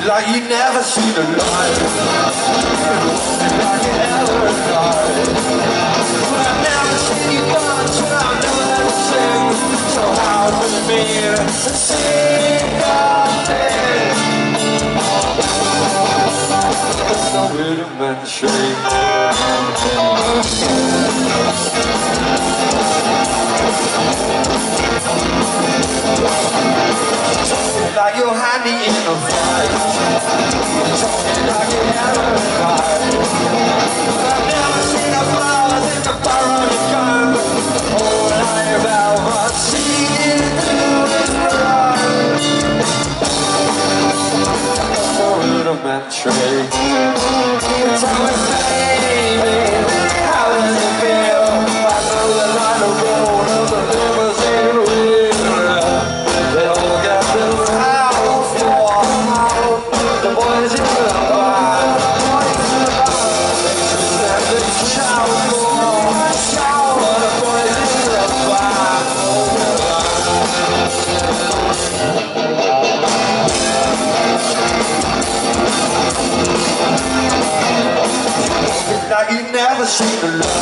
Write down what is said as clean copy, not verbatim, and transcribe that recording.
Like you never seen a light, like you ever died. But I've never seen you dance, and I've never had to sing. So how does it mean to sing again? The rudimentary. Like you're handy in a fight, talking like you never tried. I've never seen a flowers in the barrel of your gun. All I about what's seen through is right. So rudimentary. Tell me, baby, how does it feel? I know the line of road of the limousine wheel. They all got this house to walk out. The boys in the bar, and they shout for the boys in the bar. Like you never seen the light.